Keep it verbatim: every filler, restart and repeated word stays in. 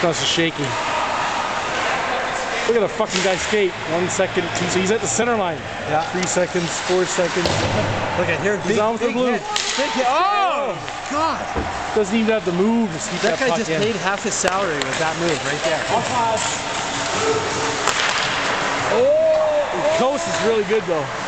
This is shaky. Look at the fucking guy skate. One second, two. So he's at the center line. Yeah. Three seconds, four seconds. Look at here. He's big, on with the big blue. hit. Big hit. Oh, God. Doesn't even have to move to keep That, that, guy puck just in. paid half his salary with that move right there. Oh, Coast is really good though.